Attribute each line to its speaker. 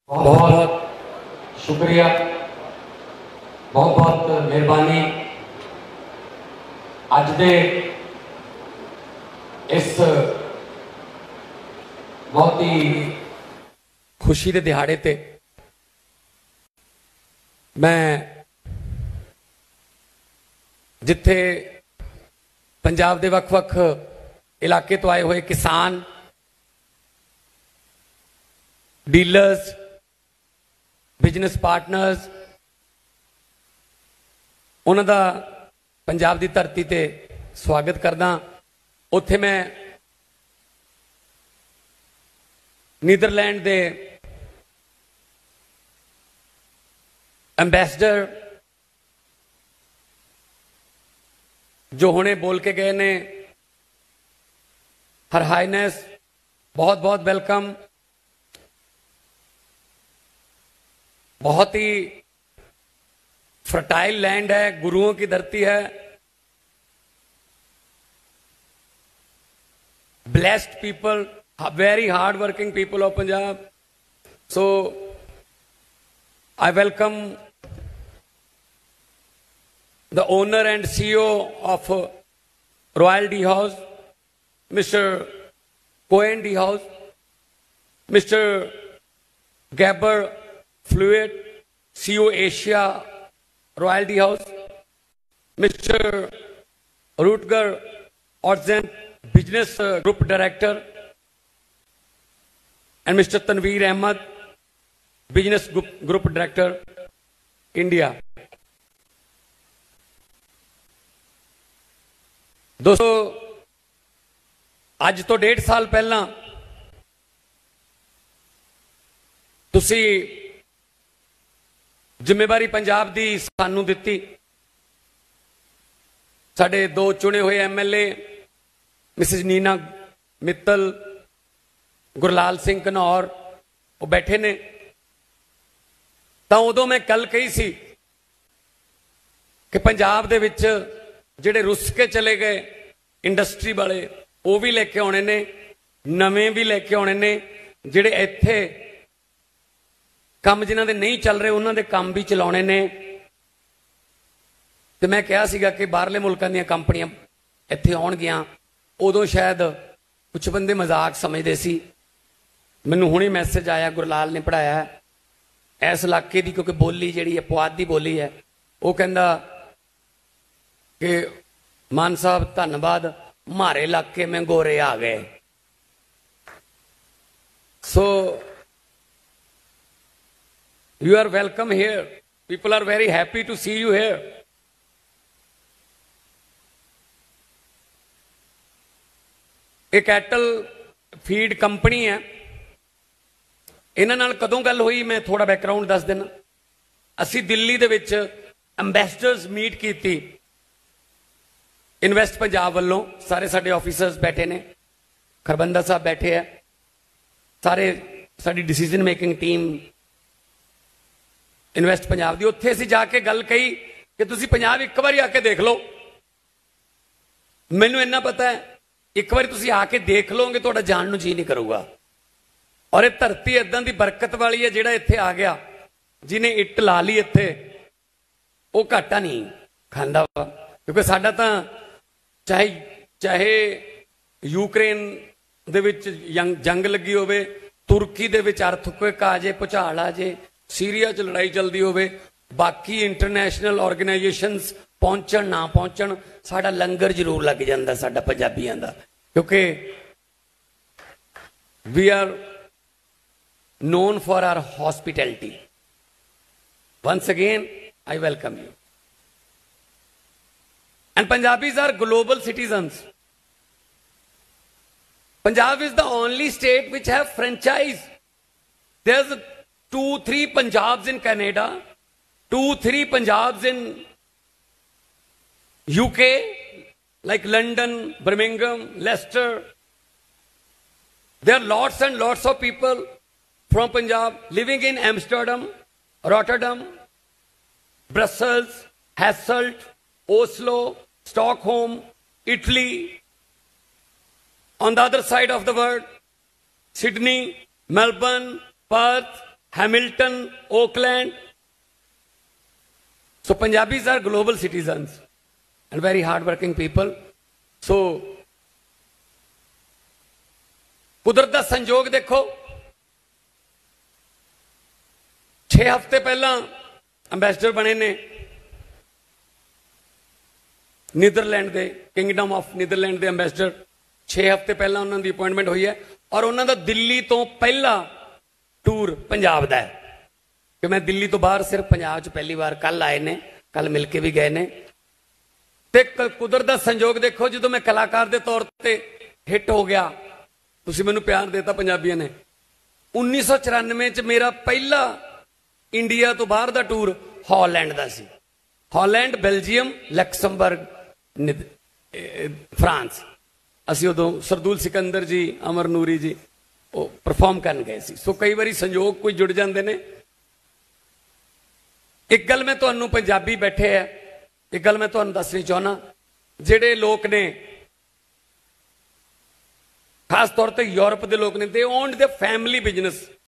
Speaker 1: बहुत बहुत शुक्रिया, बहुत बहुत मेहरबानी। अज दे इस बहुत ही खुशी के दिहाड़े ते मैं जिथे पंजाब के वख-वख इलाके तो आए हुए किसान, डीलर्स, बिजनेस पार्टनर्स, उन्हों का पंजाब की धरती ते स्वागत करदा। उत्थे मैं नीदरलैंड के एंबेसडर जो हुणे बोल के गए ने, हर हाइनेस बहुत बहुत वेलकम। बहुत ही फर्टाइल लैंड है, गुरुओं की धरती है, blessed people, very hard working people of Punjab. So I welcome the owner and CEO of Royal Tea House, Mr. Cohen Tea House, Mr. Gabber Fluid, CEO Asia Royal Tea House, Mr. Rutger Orzen, Business Group Director, and Mr. Tanveer Ahmed, Business Group Director, India. दोस्तों, अज तो 1.5 साल पहला तुसी जिम्मेवारी पंजाब दी सानू दिती। साडे 2 चुने हुए MLA मिसिज नीना मित्तल, गुरलाल सिंह घनौर वो बैठे ने। तो उदों मैं कल कही सी कि पंजाब दे विच जिहड़े रुस के चले गए इंडस्ट्री वाले वो भी लेके आने ने, नवे भी लेके आने ने, जिहड़े इत्थे काम जिन्हां दे नहीं चल रहे उन्हां दे काम भी चलाने ने। तो मैं कहा सीगा कि बाहरले मुल्कां दीयां कंपनियां इत्थे आउणगियां, उदों शायद कुछ बंदे मजाक समझदे सी। मैनूं हुणे मैसेज आया, गुरलाल ने पढ़ाया इस इलाके की, क्योंकि बोली जिहड़ी है पुआध दी बोली है, वो कहंदा कि मान साहब धन्यवाद, हमारे इलाके में गोरे आ गए। So you are welcome here, people are very happy to see you here. एक कैटल फीड कंपनी है, इन्हां नाल कदों गल हुई मैं थोड़ा बैकग्राउंड दस देना। असी दिल्ली दे विच एंबेसडर्स मीट की, इन्वेस्ट पंजाब वालों सारे साडे ऑफिसर्स बैठे ने, खरबंदा साहब बैठे हैं, सारे साडी decision making team Invest Punjab दी। उत्थे असीं जाके गल कही कि तुसीं पंजाब एक बारी आके देख लो। मैनूं इन्ना पता है, एक बारी तुसीं आके देख लोगे तुहाडा जाण नूं जी नहीं करूगा। और ये धरती इदां दी बरकत वाली है, जिहड़ा इत्थे आ गया, जिन्हें इट ला ली इत्थे, वो घाटा नहीं खांदा वा। क्योंकि साडा तां चाहे चाहे यूक्रेन दे विच जंग लगी होवे, तुर्की दे विच अर्थक्वेक आ जाए, भुचाल आ जाए, सीरिया च लड़ाई चलती होवे, बाकी इंटरनेशनल ऑर्गेनाइजेशंस पहुंचण ना पहुंचण, साडा लंगर जरूर लग जांदा साडा पंजाबियां दा। क्योंकि we are known for our hospitality. Once again I welcome you. And Punjabis are global citizens. Punjab is the only state which have franchise. There's 2-3 Punjabs in Canada, 2-3 Punjabs in UK, like London, Birmingham, Leicester. There are lots and lots of people from Punjab living in Amsterdam, Rotterdam, Brussels, Hasselt, Oslo, Stockholm, Italy, on the other side of the world, Sydney, Melbourne, Perth, Hamilton, Auckland. So Punjabis are global citizens and very hardworking people. So कुदरत दा संजोग देखो, 6 हफ्ते पहला अंबैसडर बने ने Netherlands के, kingdom of Netherlands के अंबैसडर 6 हफ्ते पहला उन्होंने अपॉइंटमेंट हुई है। और उन्होंने दिल्ली तो पहला टूर पंजाब का है कि मैं दिल्ली तो बाहर सिर्फ पंजाब च पहली बार कल आए ने, कल मिलके भी गए ने। ते कुदरत दा संजोग देखो, जो मैं कलाकार के तौर पर हिट हो गया, तुसी मैनू प्यार देता पंजाबियों ने। 1994 च मेरा पहला इंडिया तो बाहर का टूर हॉलैंड का सी। Holland, Belgium, Luxembourg, France. असी उदों सरदूल सिकंदर जी, अमर नूरी जी वो परफॉर्म कर गए सी। सो कई बारी संयोग कोई जुड़ जाते हैं। एक गल मैं तुहानू, पंजाबी बैठे है, एक गल मैं तुहानू दसनी चाहना, जेडे लोग ने खास तौर पर यूरोप के लोग ने, they owned the family business